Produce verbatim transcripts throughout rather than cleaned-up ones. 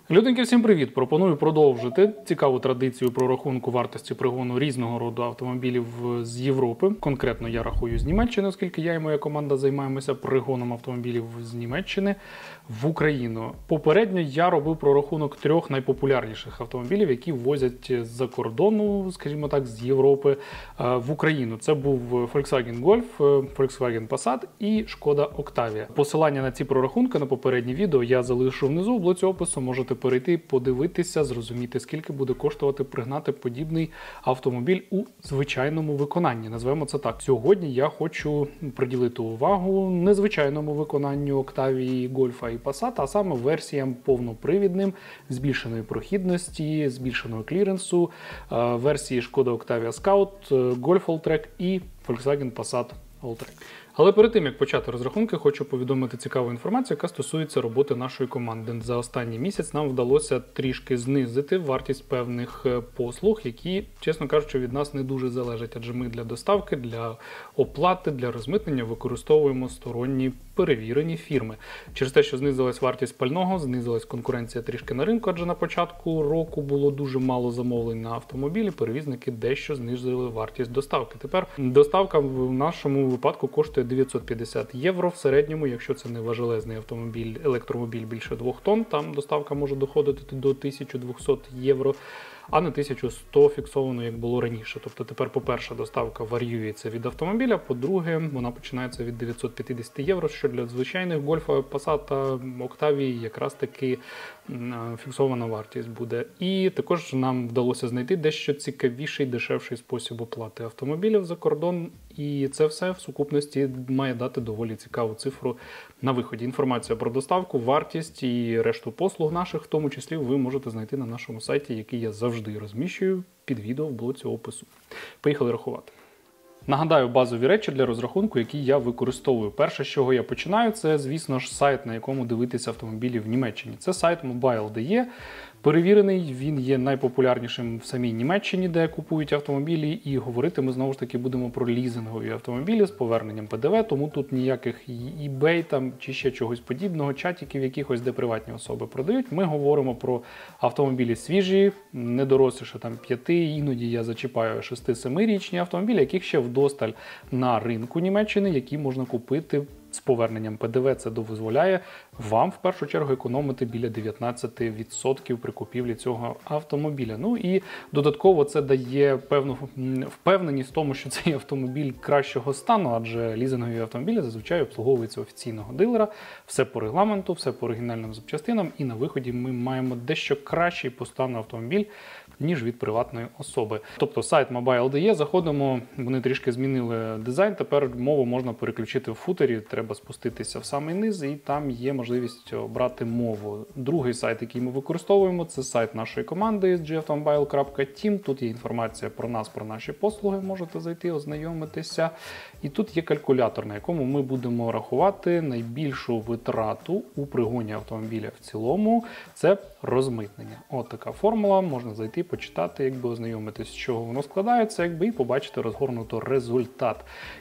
Люденьки, всім привіт! Пропоную продовжити цікаву традицію прорахунку вартості пригону різного роду автомобілів з Європи. Конкретно я рахую з Німеччини, оскільки я і моя команда займаємося пригоном автомобілів з Німеччини в Україну. Попередньо я робив прорахунок трьох найпопулярніших автомобілів, які возять з-за кордону, скажімо так, з Європи в Україну. Це був Volkswagen Golf, Volkswagen Passat і Шкода Octavia. Посилання на ці прорахунки на попередні відео я залишу внизу в блоці опису. Можете перейти, подивитися, зрозуміти, скільки буде коштувати пригнати подібний автомобіль у звичайному виконанні. Назвемо це так. Сьогодні я хочу приділити увагу незвичайному виконанню Octavia, Golf і Passat, а саме версіям повнопривідним, збільшеної прохідності, збільшеного кліренсу, версії Шкода Octavia Scout, Golf Alltrack і Volkswagen Passat Alltrack. Але перед тим, як почати розрахунки, хочу повідомити цікаву інформацію, яка стосується роботи нашої команди. За останній місяць нам вдалося трішки знизити вартість певних послуг, які, чесно кажучи, від нас не дуже залежать, адже ми для доставки, для оплати, для розмитнення використовуємо сторонні перевірені фірми. Через те, що знизилась вартість пального, знизилась конкуренція трішки на ринку, адже на початку року було дуже мало замовлень на автомобілі, перевізники дещо знизили вартість доставки. Тепер доставка в нашому випадку коштує дев'ятсот п'ятдесят євро в середньому, якщо це не важелезний автомобіль, електромобіль більше двох тонн, там доставка може доходити до тисячі двісті євро, а не тисячу сто фіксовано, як було раніше. Тобто тепер, по-перше, доставка варіюється від автомобіля, по-друге, вона починається від дев'ятсот п'ятдесят євро, що для звичайних Гольфа, Passat, Octavia якраз таки фіксована вартість буде. І також нам вдалося знайти дещо цікавіший, дешевший спосіб оплати автомобілів за кордон, і це все в сукупності має дати доволі цікаву цифру на виході. Інформація про доставку, вартість і решту послуг наших, в тому числі, ви можете знайти на нашому сайті, який я завжди розміщую під відео в блоці опису. Поїхали рахувати. Нагадаю базові речі для розрахунку, які я використовую. Перше, з чого я починаю, це, звісно ж, сайт, на якому дивитися автомобілі в Німеччині. Це сайт Mobile точка de. Перевірений, він є найпопулярнішим в самій Німеччині, де купують автомобілі, і говорити ми знову ж таки будемо про лізингові автомобілі з поверненням пе де ве, тому тут ніяких eBay там чи ще чогось подібного, чатиків якихось, де приватні особи продають. Ми говоримо про автомобілі свіжі, не доросліше там п'яти, іноді я зачіпаю шести-семирічні автомобілі, яких ще вдосталь на ринку Німеччини, які можна купити з поверненням пе де ве. Це дозволяє вам в першу чергу економити біля дев'ятнадцять відсотків при купівлі цього автомобіля. Ну і додатково це дає певну впевненість в тому, що цей автомобіль кращого стану, адже лізингові автомобілі зазвичай обслуговуються офіційного дилера, все по регламенту, все по оригінальним запчастинам, і на виході ми маємо дещо кращий по стану автомобіль, ніж від приватної особи. Тобто сайт Mobile точка de, заходимо, вони трішки змінили дизайн, тепер мову можна переключити в футері, треба спуститися в самий низ, і там є можливість обрати мову. Другий сайт, який ми використовуємо, це сайт нашої команди джі автомобайл крапка тім. Тут є інформація про нас, про наші послуги, можете зайти, ознайомитися. І тут є калькулятор, на якому ми будемо рахувати найбільшу витрату у пригоні автомобіля в цілому. Це розмитнення. От така формула, можна зайти, почитати, якби ознайомитись, з чого воно складається, якби і побачити розгорнуто результат.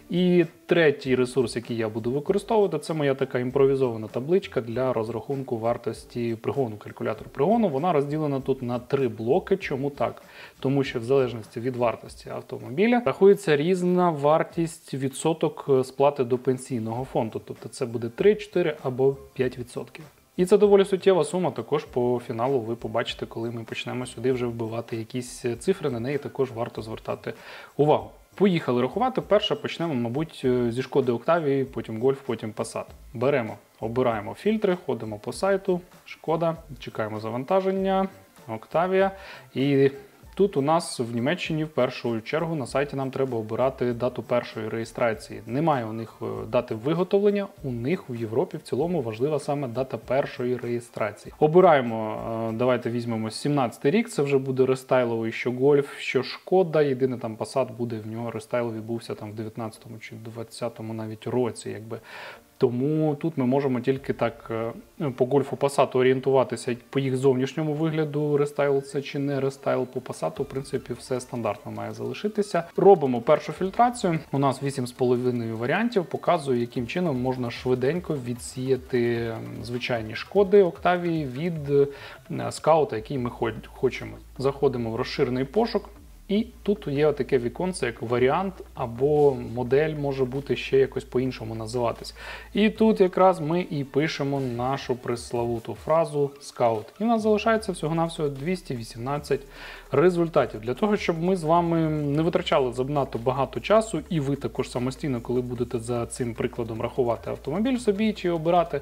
І третій ресурс, який я буду використовувати, це моя така імпровізована табличка для розрахунку вартості пригону, калькулятор пригону. Вона розділена тут на три блоки. Чому так? Тому що в залежності від вартості автомобіля рахується різна вартість відсоток сплати до пенсійного фонду. Тобто це буде три, чотири або п'ять відсотків. І це доволі суттєва сума, також по фіналу ви побачите, коли ми почнемо сюди вже вбивати якісь цифри, на неї також варто звертати увагу. Поїхали рахувати. Перше почнемо, мабуть, зі Шкоди Octavia, потім Golf, потім Passat. Беремо, обираємо фільтри, ходимо по сайту, Шкода, чекаємо завантаження, Octavia. І тут у нас в Німеччині в першу чергу на сайті нам треба обирати дату першої реєстрації. Немає у них дати виготовлення, у них в Європі в цілому важлива саме дата першої реєстрації. Обираємо, давайте візьмемо сімнадцятий рік, це вже буде рестайловий, що Golf, що Шкода, єдине там Passat буде, в нього рестайл відбувся там в дев'ятнадцятому чи двадцятому навіть році, якби. Тому тут ми можемо тільки так по Golf Passat орієнтуватися по їх зовнішньому вигляду, рестайл це чи не рестайл. По Passat, в принципі, все стандартно має залишитися. Робимо першу фільтрацію. У нас вісім з половиною варіантів, показую, яким чином можна швиденько відсіяти звичайні шкоди Octavia від скаута, який ми хочемо. Заходимо в розширений пошук. І тут є таке віконце, як варіант, або модель може бути ще якось по-іншому називатись. І тут якраз ми і пишемо нашу пресловуту фразу «Скаут». І у нас залишається всього-навсього двісті вісімнадцять результатів. Для того, щоб ми з вами не витрачали занадто багато часу, і ви також самостійно, коли будете за цим прикладом рахувати автомобіль собі чи обирати,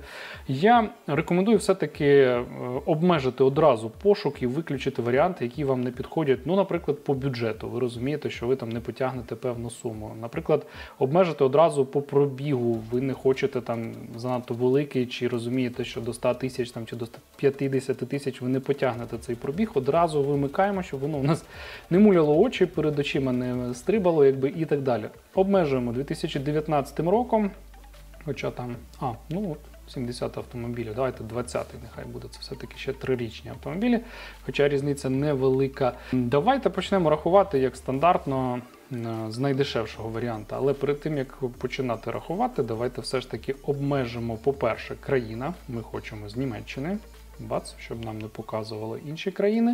я рекомендую все-таки обмежити одразу пошук і виключити варіанти, які вам не підходять, ну, наприклад, по бюджету. Ви розумієте, що ви там не потягнете певну суму. Наприклад, обмежити одразу по пробігу. Ви не хочете там занадто великий, чи розумієте, що до ста тисяч там, чи до п'ятдесят тисяч ви не потягнете цей пробіг. Одразу вимикаємо, щоб воно у нас не муляло очі, перед очима не стрибало, якби, і так далі. Обмежуємо дві тисячі дев'ятнадцятим роком, хоча там, а, ну от, сімдесят автомобілів, давайте двадцятий, нехай буде, це все-таки ще трирічні автомобілі, хоча різниця невелика. Давайте почнемо рахувати як стандартно з найдешевшого варіанту, але перед тим, як починати рахувати, давайте все ж таки обмежимо, по-перше, країна, ми хочемо з Німеччини, бац, щоб нам не показували інші країни.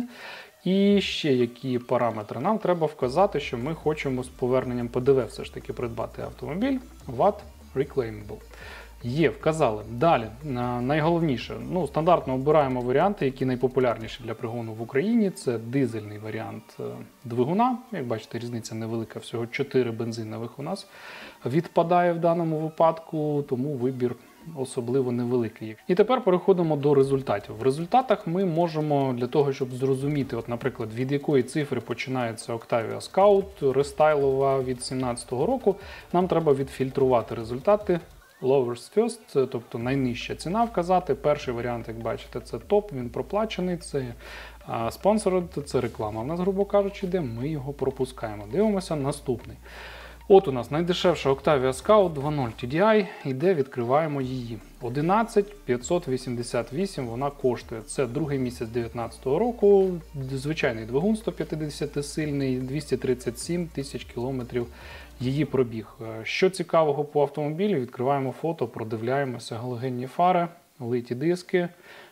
І ще які параметри нам треба вказати, що ми хочемо з поверненням Пе Де Ве все ж таки придбати автомобіль ват Reclaimable. Є, вказали. Далі, найголовніше, ну, стандартно обираємо варіанти, які найпопулярніші для пригону в Україні. Це дизельний варіант двигуна. Як бачите, різниця невелика, всього чотири бензинових у нас відпадає в даному випадку, тому вибір особливо невеликий. І тепер переходимо до результатів. В результатах ми можемо, для того, щоб зрозуміти, от, наприклад, від якої цифри починається Octavia Scout, рестайлова від сімнадцятого року, нам треба відфільтрувати результати lowest first, тобто найнижча ціна вказати. Перший варіант, як бачите, це топ, він проплачений, це sponsored, це реклама. У нас, грубо кажучи, йде, ми його пропускаємо. Дивимося наступний. От у нас найдешевша Octavia Scout два нуль Ті Ді Ай, іде, відкриваємо її. одинадцять тисяч п'ятсот вісімдесят вісім вона коштує. Це другий місяць дві тисячі дев'ятнадцятого року, звичайний двигун сто п'ятдесятисильний, двісті тридцять сім тисяч кілометрів її пробіг. Що цікавого по автомобілі, відкриваємо фото, продивляємося: галогенні фари, литі диски.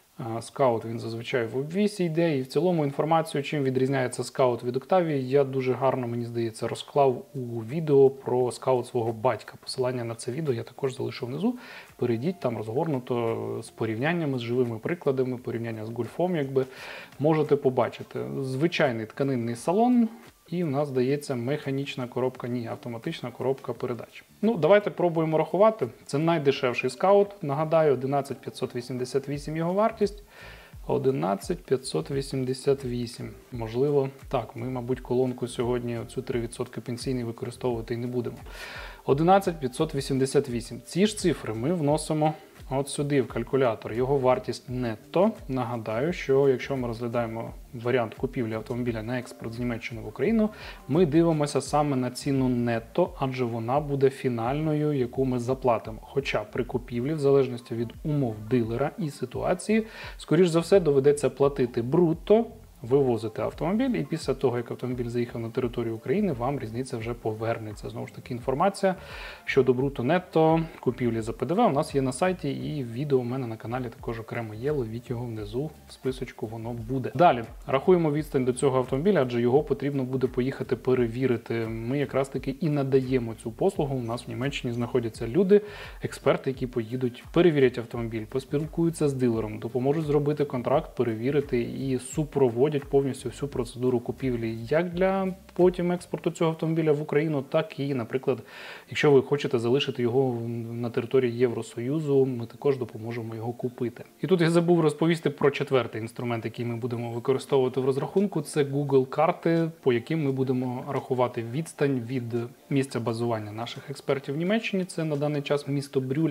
Скаут, він зазвичай в обвісі йде, і в цілому інформацію, чим відрізняється Скаут від Октавії, я дуже гарно, мені здається, розклав у відео про Скаут свого батька. Посилання на це відео я також залишу внизу. Перейдіть, там розгорнуто з порівняннями, з живими прикладами, порівняння з Гольфом, якби, можете побачити. Звичайний тканинний салон. І в нас, здається, механічна коробка, ні, автоматична коробка передач. Ну, давайте пробуємо рахувати. Це найдешевший Скаут. Нагадаю, одинадцять тисяч п'ятсот вісімдесят вісім його вартість. одинадцять тисяч п'ятсот вісімдесят вісім. Можливо, так, ми, мабуть, колонку сьогодні, оцю три відсотки пенсійний, використовувати і не будемо. одинадцять тисяч п'ятсот вісімдесят вісім. Ці ж цифри ми вносимо от сюди, в калькулятор. Його вартість нетто. Нагадаю, що якщо ми розглядаємо варіант купівлі автомобіля на експорт з Німеччини в Україну, ми дивимося саме на ціну нетто, адже вона буде фінальною, яку ми заплатимо. Хоча при купівлі, в залежності від умов дилера і ситуації, скоріш за все доведеться платити брутто, вивозити автомобіль, і після того, як автомобіль заїхав на територію України, вам різниця вже повернеться. Знову ж таки, інформація щодо бруто-нетто купівлі за Пе Де Ве у нас є на сайті, і відео у мене на каналі також окремо є, ловіть його внизу, в списочку воно буде. Далі, рахуємо відстань до цього автомобіля, адже його потрібно буде поїхати перевірити. Ми якраз таки і надаємо цю послугу. У нас в Німеччині знаходяться люди, експерти, які поїдуть, перевірять автомобіль, поспілкуються з дилером, допоможуть зробити контракт, перевірити і супроводять повністю всю процедуру купівлі як для потім експорту цього автомобіля в Україну, так і, наприклад, якщо ви хочете залишити його на території Євросоюзу, ми також допоможемо його купити. І тут я забув розповісти про четвертий інструмент, який ми будемо використовувати в розрахунку. Це Google карти, по яким ми будемо рахувати відстань від місця базування наших експертів в Німеччині, це на даний час місто Брюль,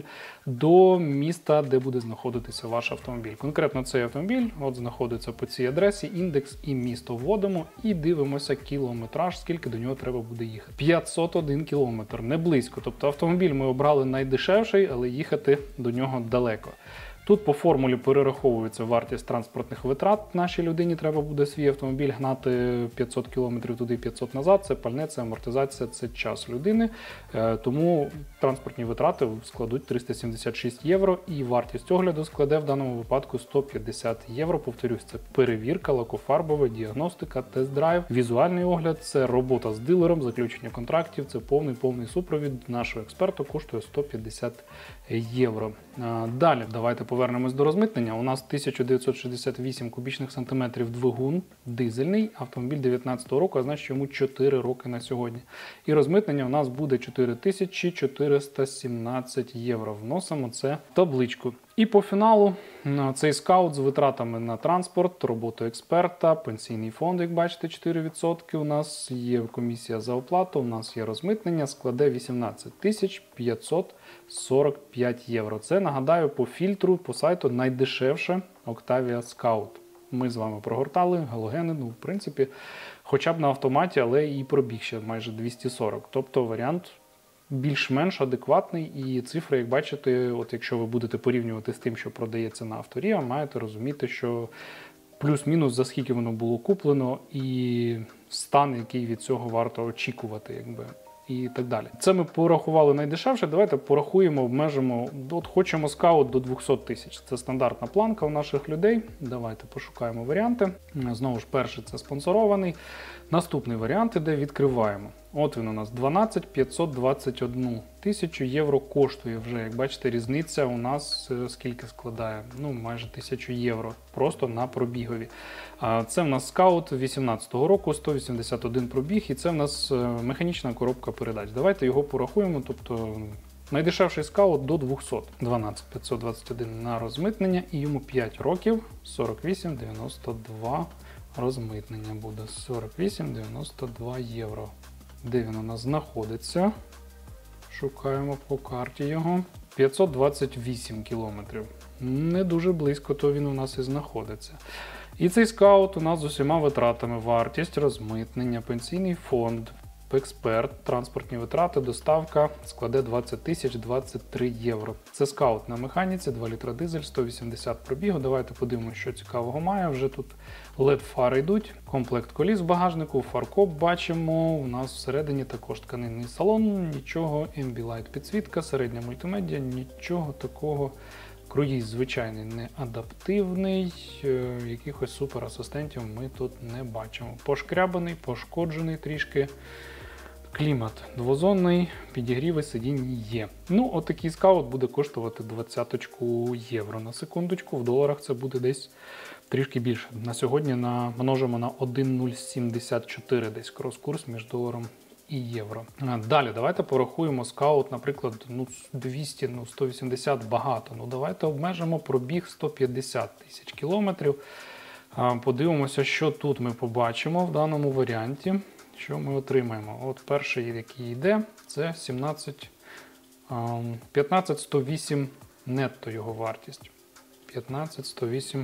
до міста, де буде знаходитися ваш автомобіль. Конкретно цей автомобіль от знаходиться по цій адресі, індекс і місто вводимо і дивимося кілометр. кілометраж, скільки до нього треба буде їхати. п'ятсот один кілометр, не близько. Тобто автомобіль ми обрали найдешевший, але їхати до нього далеко. Тут по формулі перераховується вартість транспортних витрат. Нашій людині треба буде свій автомобіль гнати п'ятсот кілометрів туди, п'ятсот назад. Це пальне, це амортизація, це час людини. Тому транспортні витрати складуть триста сімдесят шість євро і вартість огляду складе в даному випадку сто п'ятдесят євро. Повторюсь, це перевірка, лакофарбова, діагностика, тест-драйв, візуальний огляд, це робота з дилером, заключення контрактів, це повний-повний супровід нашого експерта, коштує сто п'ятдесят євро. Далі, давайте повернемось до розмитнення. У нас тисяча дев'ятсот шістдесят вісім кубічних сантиметрів двигун, дизельний, автомобіль дев'ятнадцятого року, а значить йому чотири роки на сьогодні. І розмитнення у нас буде чотири тисячі чотириста сімнадцять євро. Вносимо це в табличку. І по фіналу цей скаут з витратами на транспорт, роботу експерта, пенсійний фонд, як бачите, чотири відсотки. У нас є комісія за оплату, у нас є розмитнення, складе вісімнадцять тисяч п'ятсот сорок п'ять євро. Це, нагадаю, по фільтру, по сайту найдешевше Octavia Scout. Ми з вами прогортали галогени, ну, в принципі, хоча б на автоматі, але і пробіг ще майже двісті сорок. Тобто варіант більш-менш адекватний, і цифри, як бачите, от якщо ви будете порівнювати з тим, що продається на Авторія, маєте розуміти, що плюс-мінус за скільки воно було куплено і стан, який від цього варто очікувати, якби, і так далі. Це ми порахували найдешевше, давайте порахуємо, обмежимо, от хочемо скаут до двісті тисяч. Це стандартна планка у наших людей. Давайте пошукаємо варіанти. Знову ж, перший це спонсорований. Наступний варіант іде, відкриваємо. От він у нас дванадцять тисяч п'ятсот двадцять одну тисячу євро коштує вже. Як бачите, різниця у нас скільки складає? Ну, майже тисячу євро. Просто на пробігові. Це в нас скаут вісімнадцятого року, сто вісімдесят один пробіг, і це в нас механічна коробка передач. Давайте його порахуємо, тобто найдешевший скаут до двохсот. дванадцять тисяч п'ятсот двадцять один на розмитнення, і йому п'ять років, сорок вісім дев'яносто два розмитнення буде. сорок вісім дев'яносто два євро. Де він у нас знаходиться? Шукаємо по карті його. п'ятсот двадцять вісім кілометрів. Не дуже близько, то він у нас і знаходиться. І цей скаут у нас з усіма витратами. Вартість, розмитнення, пенсійний фонд, експерт, транспортні витрати, доставка складе двадцять тисяч двадцять три євро. Це скаут на механіці, два літра дизель, сто вісімдесят пробігу. Давайте подивимося, що цікавого має. Вже тут лед-фари йдуть, комплект коліс в багажнику, фаркоп бачимо. У нас всередині також тканинний салон, нічого, Ambilight підсвітка, середня мультимедіа, нічого такого. Круїз звичайний, не адаптивний, якихось суперасистентів ми тут не бачимо. Пошкрябаний, пошкоджений трішки. Клімат двозонний, підігріви сидінь є. Ну, отакий скаут буде коштувати двадцять євро. На секундочку, в доларах це буде десь трішки більше. На сьогодні множимо на один нуль сімдесят чотири десь крос-курс між доларом і євро. Далі, давайте порахуємо скаут, наприклад, ну, двісті, ну, сто вісімдесят багато. Ну, давайте обмежимо пробіг сто п'ятдесят тисяч кілометрів. Подивимося, що тут ми побачимо в даному варіанті. Що ми отримаємо? От перший, який йде, це сімнадцять, п'ятнадцять сто вісім нетто його вартість. п'ятнадцять сто вісім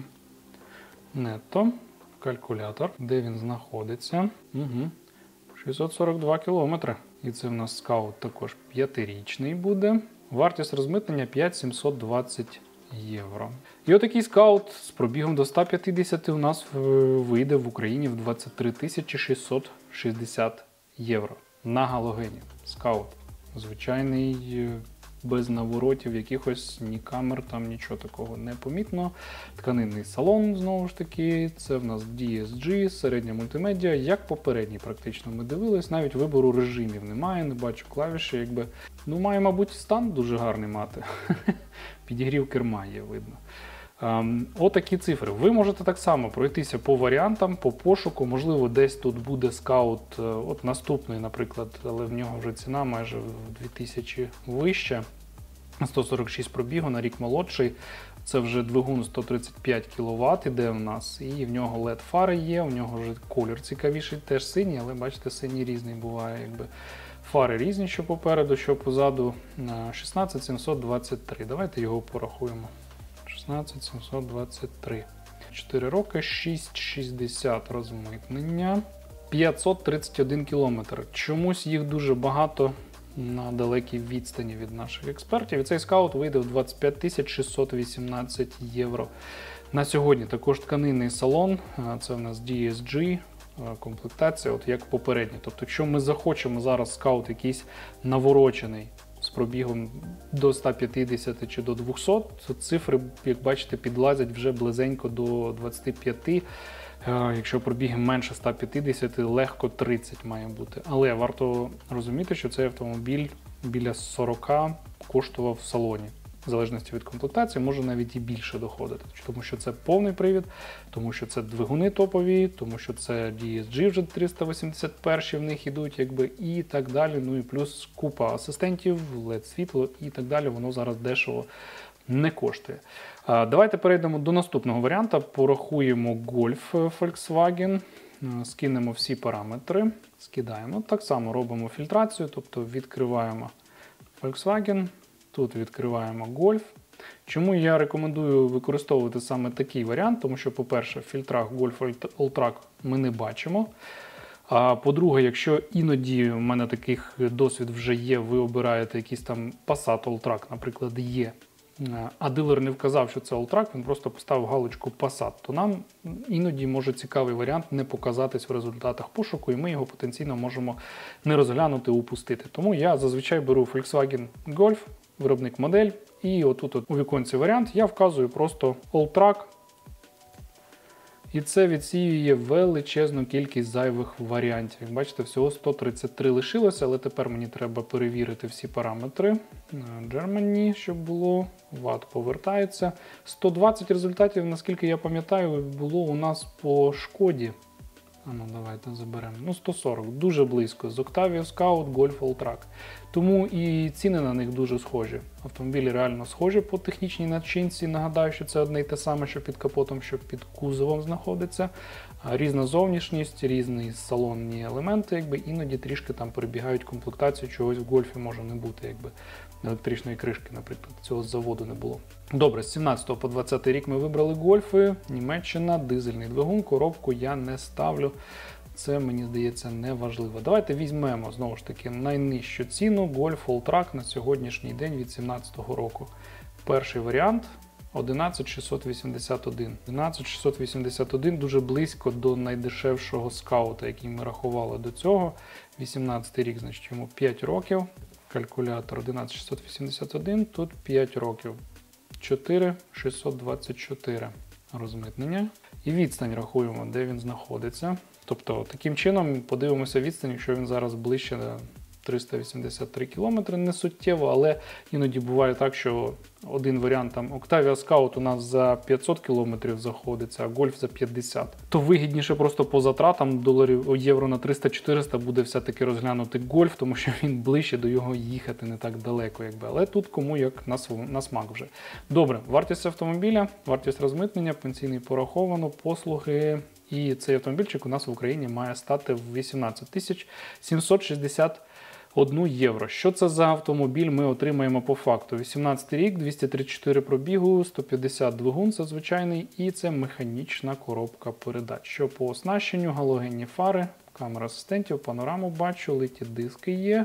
нетто. Калькулятор. Де він знаходиться? Угу. шістсот сорок два кілометри. І це в нас скаут також п'ятирічний буде. Вартість розмитнення п'ять тисяч сімсот двадцять євро. І отакий скаут з пробігом до ста п'ятдесят у нас вийде в Україні в двадцять три тисячі шістсот шістдесят євро. На галогені. Скаут. Звичайний, без наворотів, якихось ні камер, там нічого такого не помітно. Тканинний салон, знову ж таки, це в нас ді ес джі, середня мультимедіа, як попередній практично ми дивились, навіть вибору режимів немає, не бачу клавіші, якби, ну, має, мабуть, стан дуже гарний мати. Підігрів керма є, видно. Um, Отакі цифри. Ви можете так само пройтися по варіантам, по пошуку. Можливо, десь тут буде скаут, от наступний, наприклад, але в нього вже ціна майже в дві тисячі вища. сто сорок шість пробігу, на рік молодший. Це вже двигун сто тридцять п'ять кіловат іде в нас. І в нього лед-фари є, в нього вже колір цікавіший, теж синій, але бачите, синій різний буває, якби. Фари різні, що попереду, що позаду. шістнадцять тисяч сімсот двадцять три. Давайте його порахуємо. шістнадцять тисяч сімсот двадцять три. чотири роки, шість шістдесят розмитнення. п'ятсот тридцять один кілометр. Чомусь їх дуже багато на далекій відстані від наших експертів. І цей скаут вийде в двадцять п'ять тисяч шістсот вісімнадцять євро. На сьогодні також тканинний салон, це в нас ді ес джі, комплектація, от як попередні. Тобто, якщо ми захочемо зараз скаут якийсь наворочений, з пробігом до ста п'ятдесят чи до двохсот, то цифри, як бачите, підлазять вже близенько до двадцяти п'яти. Якщо пробіг менше ста п'ятдесят, легко тридцять має бути. Але варто розуміти, що цей автомобіль біля сорока коштував в салоні. В залежності від комплектації може навіть і більше доходити. Тому що це повний привід, тому що це двигуни топові, тому що це ді ес джі вже триста вісімдесят один в них ідуть, якби, і так далі. Ну і плюс купа асистентів, лед світло і так далі. Воно зараз дешево не коштує. Давайте перейдемо до наступного варіанта. Порахуємо Golf Volkswagen, скинемо всі параметри, скидаємо. Так само робимо фільтрацію, тобто відкриваємо Volkswagen, тут відкриваємо Golf. Чому я рекомендую використовувати саме такий варіант? Тому що, по-перше, в фільтрах Golf Alltrack ми не бачимо. А по-друге, якщо іноді в мене таких досвід вже є, ви обираєте якийсь там Passat Alltrack, наприклад, є, а дилер не вказав, що це Alltrack, він просто поставив галочку Passat, то нам іноді може цікавий варіант не показатись в результатах пошуку, і ми його потенційно можемо не розглянути, упустити. Тому я зазвичай беру Volkswagen Golf, виробник модель, і отут от у віконці варіант я вказую просто Alltrack, і це відсіює величезну кількість зайвих варіантів. Як бачите, всього сто тридцять три лишилося, але тепер мені треба перевірити всі параметри. Germany, щоб було, ват повертається. сто двадцять результатів, наскільки я пам'ятаю, було у нас по Шкоді. А ну, давайте заберемо. Ну, сто сорок, дуже близько. З Octavia Scout, Golf Alltrack. Тому і ціни на них дуже схожі. Автомобілі реально схожі по технічній начинці. Нагадаю, що це одне й те саме, що під капотом, що під кузовом знаходиться. Різна зовнішність, різні салонні елементи, якби іноді трішки там перебігають комплектацію, чогось в Гольфі може не бути, якби електричної кришки, наприклад, цього з заводу не було. Добре, з сімнадцятого по двадцятий рік ми вибрали Гольфи, Німеччина, дизельний двигун, коробку я не ставлю. Це, мені здається, не важливо. Давайте візьмемо, знову ж таки, найнижчу ціну Golf Alltrack на сьогоднішній день від сімнадцятого року. Перший варіант – одинадцять тисяч шістсот вісімдесят один. одинадцять тисяч шістсот вісімдесят один дуже близько до найдешевшого скаута, який ми рахували до цього. вісімнадцятий рік, значить, йому п'ять років. Калькулятор одинадцять тисяч шістсот вісімдесят один, тут п'ять років. чотири тисячі шістсот двадцять чотири розмитнення. І відстань рахуємо, де він знаходиться. Тобто, таким чином подивимося відстань, якщо він зараз ближче до триста вісімдесят три кілометри, не суттєво, але іноді буває так, що один варіант, там Octavia Scout у нас за п'ятсот кілометрів заходиться, а Golf за п'ятдесят. То вигідніше просто по затратам доларів, євро на триста-чотириста буде все-таки розглянути Golf, тому що він ближче до його їхати не так далеко, якби. Але тут кому як на, свого, на смак вже. Добре, вартість автомобіля, вартість розмитнення, пенсійний пораховано, послуги. І цей автомобільчик у нас в Україні має стати в вісімнадцять тисяч сімсот шістдесят один євро. Що це за автомобіль ми отримаємо по факту? вісімнадцятий рік, двісті тридцять чотири пробігу, сто п'ятдесят двигун, це звичайний, і це механічна коробка передач. Що по оснащенню, галогенні фари, камера асистентів, панораму бачу, литі диски є.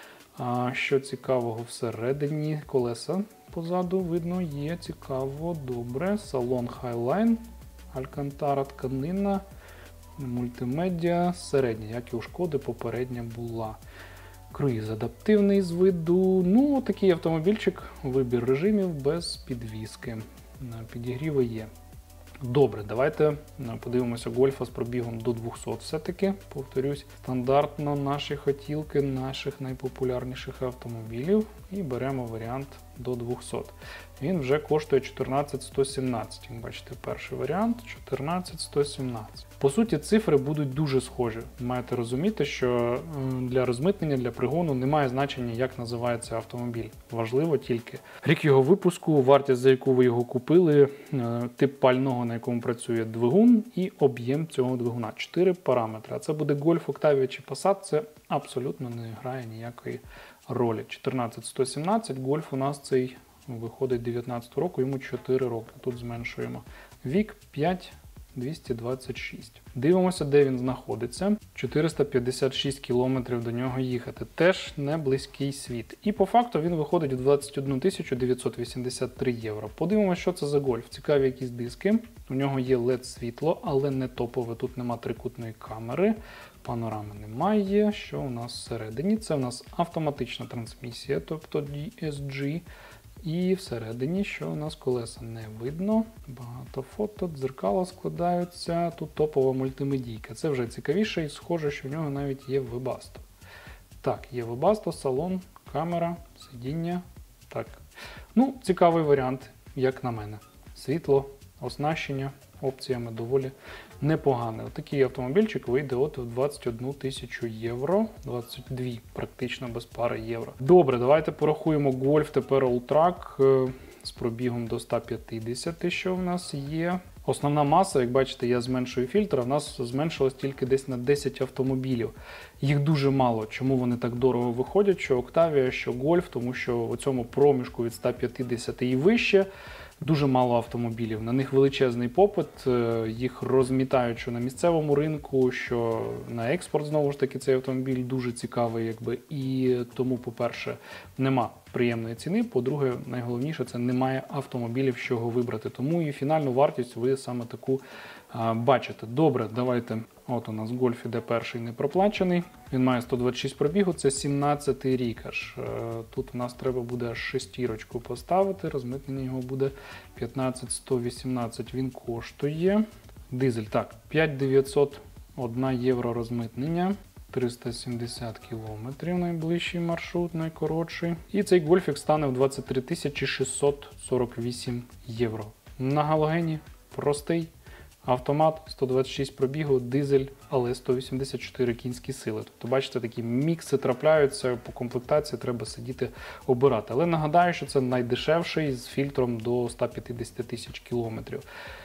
А що цікавого всередині, колеса позаду видно є, цікаво, добре. Салон Highline, алькантара, тканина, мультимедіа, середня, як і у Шкоди попередня була. Круїз адаптивний з виду. Ну, такий автомобільчик, вибір режимів без підвіски. Підігріви є. Добре, давайте подивимося Гольфа з пробігом до двохсот все-таки. Повторюсь, стандартно наші хотілки, наших найпопулярніших автомобілів. І беремо варіант до двохсот. Він вже коштує чотирнадцять тисяч сто сімнадцять. Як бачите, перший варіант чотирнадцять тисяч сто сімнадцять. По суті, цифри будуть дуже схожі. Маєте розуміти, що для розмитнення, для пригону немає значення, як називається автомобіль. Важливо тільки рік його випуску, вартість, за яку ви його купили, тип пального, на якому працює двигун, і об'єм цього двигуна. Чотири параметри. А це буде Golf, Octavia чи Passat, це абсолютно не грає ніякої ролі. чотирнадцять тисяч сто сімнадцять, Golf у нас цей виходить дев'ятнадцятого року, йому чотири роки. Тут зменшуємо вік, п'ять двісті двадцять шість. Дивимося, де він знаходиться. чотириста п'ятдесят шість кілометрів до нього їхати. Теж не близький світ. І по факту він виходить в двадцять одну тисячу дев'ятсот вісімдесят три євро. Подивимося, що це за гольф. Цікаві якісь диски. У нього є ел і ді-світло, але не топове. Тут нема трикутної камери. Панорами немає. Що у нас всередині? Це у нас автоматична трансмісія, тобто ді ес джі. І всередині, що у нас колеса не видно. Багато фото, дзеркала складаються. Тут топова мультимедійка. Це вже цікавіше і схоже, що в нього навіть є Webasto. Так, є Webasto, салон, камера, сидіння. Так. Ну, цікавий варіант, як на мене. Світло, оснащення опціями доволі непогане. Отакий автомобільчик вийде от в двадцять одну тисячу євро, двадцять дві практично без пари євро. Добре, давайте порахуємо Golf тепер Alltrack з пробігом до ста п'ятдесят, що в нас є. Основна маса, як бачите, я зменшую фільтр, а в нас зменшилось тільки десь на десять автомобілів. Їх дуже мало. Чому вони так дорого виходять, що Octavia, що Golf, тому що у цьому проміжку від ста п'ятдесят і вище дуже мало автомобілів. На них величезний попит, їх розмітають що на місцевому ринку, що на експорт, знову ж таки, цей автомобіль дуже цікавий, якби, і тому, по-перше, нема приємної ціни, по-друге, найголовніше, це немає автомобілів, з чого вибрати. Тому і фінальну вартість ви саме таку а, бачите. Добре, давайте, от у нас Golf іде перший не проплачений, він має сто двадцять шість пробігу, це сімнадцятий рік аж. Тут в нас треба буде аж шестірочку поставити, розмитнення його буде п'ятнадцять тисяч сто вісімнадцять, він коштує. Дизель, так, п'ять тисяч дев'ятсот один євро розмитнення. триста сімдесят кілометрів найближчий маршрут, найкоротший. І цей гольфік стане в двадцять три тисячі шістсот сорок вісім євро. На галогені простий автомат, сто двадцять шість пробігу, дизель, але сто вісімдесят чотири кінські сили. Тобто, бачите, такі мікси трапляються, по комплектації треба сидіти обирати. Але нагадаю, що це найдешевший з фільтром до ста п'ятдесят тисяч кілометрів.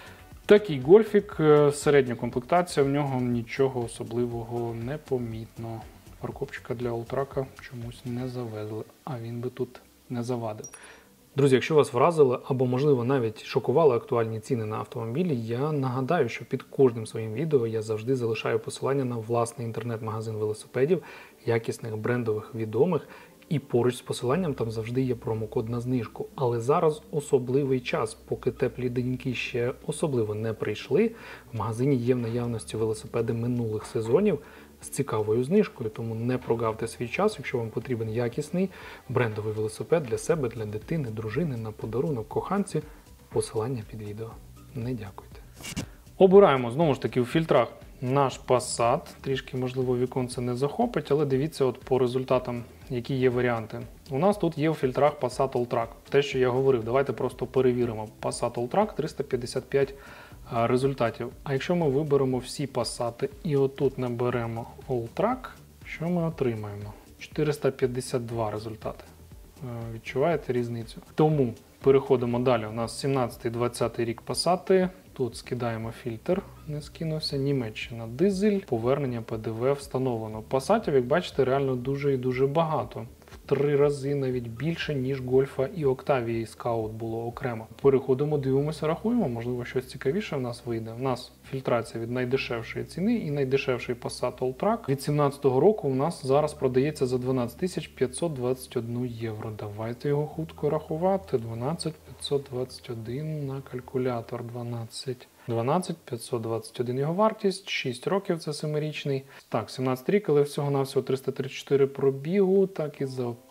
Такий гольфік, середня комплектація, в нього нічого особливого не помітно. Парковчика для Alltrack чомусь не завезли, а він би тут не завадив. Друзі, якщо вас вразили або, можливо, навіть шокували актуальні ціни на автомобілі, я нагадаю, що під кожним своїм відео я завжди залишаю посилання на власний інтернет-магазин велосипедів, якісних, брендових, відомих. І поруч з посиланням там завжди є промокод на знижку. Але зараз особливий час, поки теплі деньки ще особливо не прийшли, в магазині є в наявності велосипеди минулих сезонів з цікавою знижкою, тому не прогавте свій час, якщо вам потрібен якісний брендовий велосипед для себе, для дитини, дружини, на подарунок, коханці. Посилання під відео. Не дякуйте. Обираємо, знову ж таки, у фільтрах наш Passat. Трішки, можливо, віконце не захопить, але дивіться от по результатам, які є варіанти. У нас тут є у фільтрах Passat Alltrack. Те, що я говорив, давайте просто перевіримо. Passat Alltrack триста п'ятдесят п'ять результатів. А якщо ми виберемо всі Passat і отут наберемо Alltrack, що ми отримаємо? чотириста п'ятдесят два результати. Відчуваєте різницю? Тому переходимо далі. У нас сімнадцятий двадцятий рік Passat. Тут скидаємо фільтр, не скинувся. Німеччина, дизель, повернення пе де ве встановлено. Passatів, як бачите, реально дуже і дуже багато. В три рази навіть більше, ніж Гольфа і Октавії Скаут було окремо. Переходимо, дивимося, рахуємо, можливо, щось цікавіше в нас вийде. У нас фільтрація від найдешевшої ціни і найдешевший Passat Alltrack від сімнадцятого року у нас зараз продається за дванадцять тисяч п'ятсот двадцять один євро. Давайте його хутко рахувати. дванадцять тисяч п'ятсот двадцять один на калькулятор. дванадцять. дванадцять тисяч п'ятсот двадцять один його вартість, шість років, це семирічний. Так, сімнадцятий рік, але всього-навсього триста тридцять чотири пробігу, так і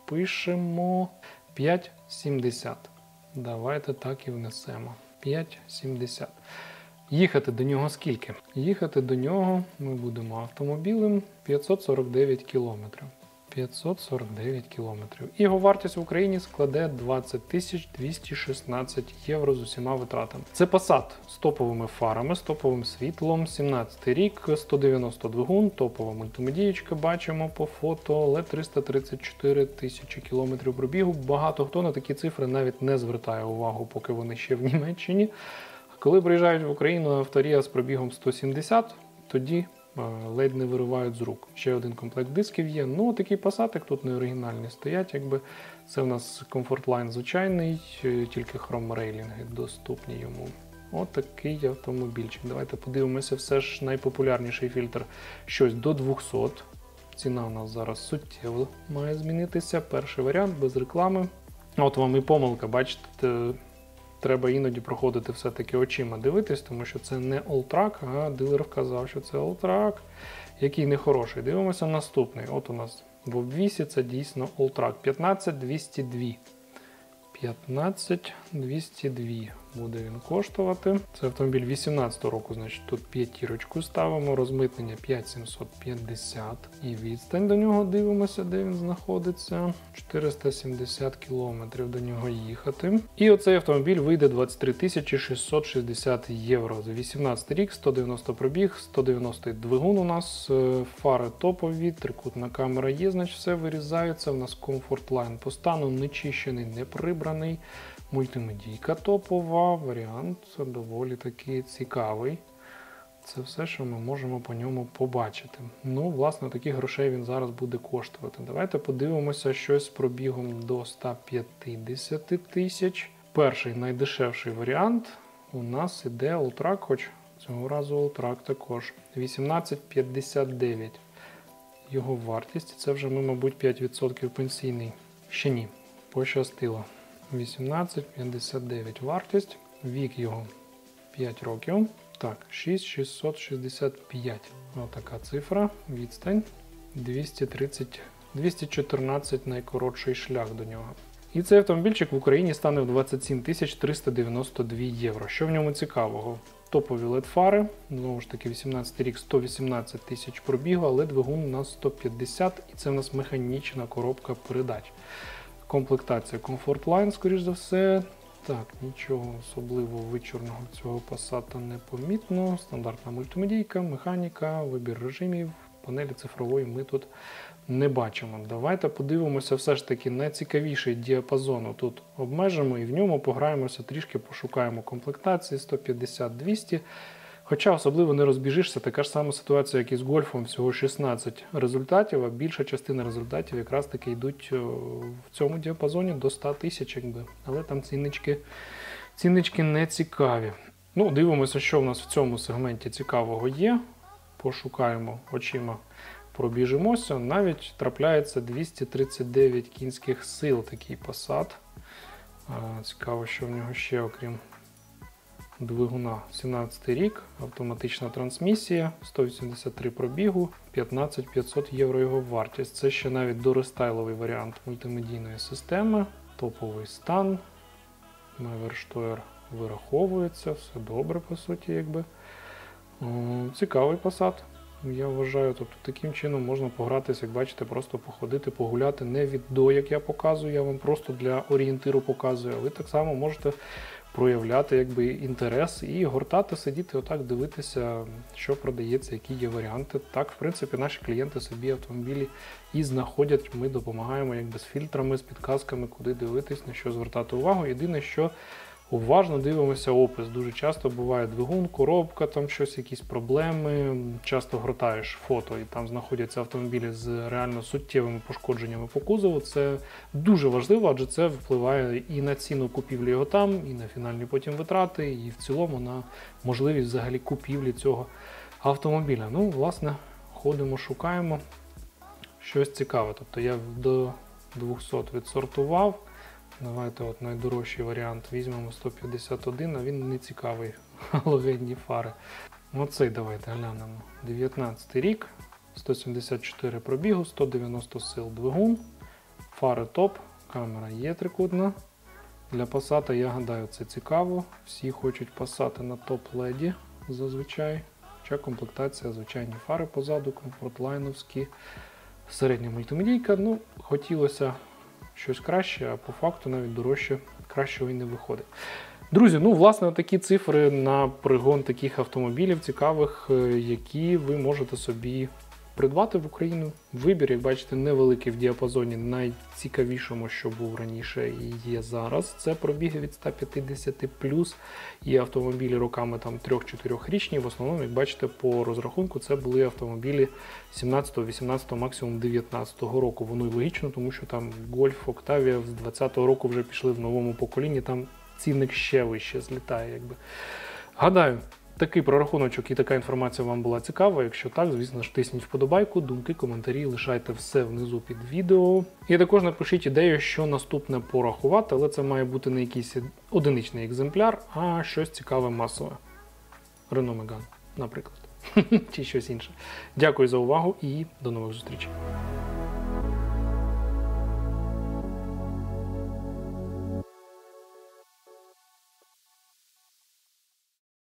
запишемо. п'ять сімдесят. Давайте так і внесемо. п'ять сімдесят. Їхати до нього скільки? Їхати до нього ми будемо автомобілем п'ятсот сорок дев'ять кілометрів. п'ятсот сорок дев'ять кілометрів. Його вартість в Україні складе двадцять тисяч двісті шістнадцять євро з усіма витратами. Це Passat з топовими фарами, з топовим світлом, сімнадцятий рік, сто дев'яносто двигун, топова мультимедієчка, бачимо по фото, але триста тридцять чотири тисячі кілометрів пробігу. Багато хто на такі цифри навіть не звертає увагу, поки вони ще в Німеччині. Коли приїжджають в Україну авторія з пробігом сто сімдесят, тоді ледь не виривають з рук. Ще один комплект дисків є. Ну, такий Passat, тут не оригінальні стоять, якби. Це в нас Comfortline звичайний, тільки хром-рейлінги доступні йому. Отакий автомобільчик. Давайте подивимося, все ж найпопулярніший фільтр щось до двохсот. Ціна у нас зараз суттєво має змінитися. Перший варіант без реклами. От вам і помилка, бачите, треба іноді проходити все-таки очима дивитись, тому що це не Alltrack, а дилер вказав, що це Alltrack, який нехороший. Дивимося наступний. От у нас в обвісі це дійсно Alltrack п'ятнадцять двісті два. п'ятнадцять двісті два буде він коштувати. Це автомобіль вісімнадцятого року, значить тут п'ятірочку ставимо, розмитнення п'ять тисяч сімсот п'ятдесят і відстань до нього дивимося, де він знаходиться. чотириста сімдесят кілометрів до нього їхати. І оцей автомобіль вийде двадцять три тисячі шістсот шістдесят євро. За вісімнадцятий рік, сто дев'яносто пробіг, сто дев'яносто двигун у нас, фари топові, трикутна камера є, значить все вирізається. У нас Comfort Line по стану, не чищений, не прибраний. Мультимедійка топова, варіант доволі таки цікавий. Це все, що ми можемо по ньому побачити. Ну, власне, таких грошей він зараз буде коштувати. Давайте подивимося щось з пробігом до ста п'ятдесят тисяч. Перший найдешевший варіант у нас іде Alltrack, хоч цього разу Alltrack також. вісімнадцять п'ятдесят дев'ять. Його вартість, це вже ми, мабуть, п'ять відсотків пенсійний. Ще ні, пощастило. вісімнадцять п'ятдесят дев'ять вартість, вік його п'ять років. Так, шість тисяч шістсот шістдесят п'ять. Отака цифра, відстань двісті тридцять, двісті чотирнадцять найкоротший шлях до нього. І цей автомобільчик в Україні стане в двадцять сім тисяч триста дев'яносто два євро. Що в ньому цікавого? Топові ел і ді-фари, знову ж таки вісімнадцятий рік, сто вісімнадцять тисяч пробігу, але двигун на сто п'ятдесят і це в нас механічна коробка передач. Комплектація Comfort Line, скоріш за все. Так, нічого особливо вичорного цього Passat не помітно. Стандартна мультимедійка, механіка, вибір режимів, панелі цифрової ми тут не бачимо. Давайте подивимося все ж таки найцікавіший діапазон. Тут обмежимо і в ньому пограємося, трішки пошукаємо комплектації сто п'ятдесят двісті. Хоча особливо не розбіжишся, така ж сама ситуація, як і з Гольфом, всього шістнадцять результатів, а більша частина результатів якраз таки йдуть в цьому діапазоні до ста тисяч, якби. Але там ціннички, ціннички не цікаві. Ну, дивимося, що в нас в цьому сегменті цікавого є. Пошукаємо очима, пробіжимося. Навіть трапляється двісті тридцять дев'ять кінських сил такий Passat. Цікаво, що в нього ще, окрім двигуна. сімнадцятий рік, автоматична трансмісія, сто вісімдесят три пробігу, п'ятнадцять тисяч п'ятсот євро його вартість. Це ще навіть дорестайловий варіант мультимедійної системи, топовий стан, Мейверштоєр вираховується, все добре по суті, якби. Цікавий Passat, я вважаю, тобто таким чином можна погратися, як бачите, просто походити, погуляти, не від до, як я показую, я вам просто для орієнтиру показую, а ви так само можете проявляти якби інтерес і гортати, сидіти, отак дивитися, що продається, які є варіанти. Так, в принципі, наші клієнти собі автомобілі і знаходять, ми допомагаємо якби з фільтрами, з підказками, куди дивитись, на що звертати увагу. Єдине, що уважно дивимося опис. Дуже часто буває двигун, коробка, там щось, якісь проблеми. Часто гортаєш фото і там знаходяться автомобілі з реально суттєвими пошкодженнями по кузову. Це дуже важливо, адже це впливає і на ціну купівлі його там, і на фінальні потім витрати, і в цілому на можливість взагалі купівлі цього автомобіля. Ну, власне, ходимо, шукаємо щось цікаве. Тобто я до двохсот відсортував. Давайте от найдорожчий варіант візьмемо сто п'ятдесят один, а він не цікавий, галогенні фари. Оцей давайте глянемо. дев'ятнадцятий рік, сто сімдесят чотири пробігу, сто дев'яносто сил двигун, фари топ, камера є трикутна. Для Passat, я гадаю, це цікаво. Всі хочуть Passat на топ-леді зазвичай. Хоча комплектація, звичайні фари позаду, комфортлайновські, середня мультимедійка. Ну, хотілося щось краще, а по факту навіть дорожче, кращого і не виходить. Друзі, ну, власне, такі цифри на пригон таких автомобілів цікавих, які ви можете собі придбати в Україну. Вибір, як бачите, невеликий в діапазоні, найцікавішому, що був раніше і є зараз. Це пробіги від ста п'ятдесят плюс, і автомобілі роками там три-чотирирічні. В основному, як бачите, по розрахунку це були автомобілі сімнадцятого, вісімнадцятого, максимум дев'ятнадцятого року. Воно і логічно, тому що там Golf, Octavia з двадцятого року вже пішли в новому поколінні, там цінник ще вище злітає, якби. Гадаю, такий прорахуночок і така інформація вам була цікава. Якщо так, звісно ж, тисніть вподобайку, думки, коментарі, лишайте все внизу під відео. І також напишіть ідею, що наступне порахувати, але це має бути не якийсь одиничний екземпляр, а щось цікаве масове. Renault Megane, наприклад. Чи щось інше. Дякую за увагу і до нових зустрічей.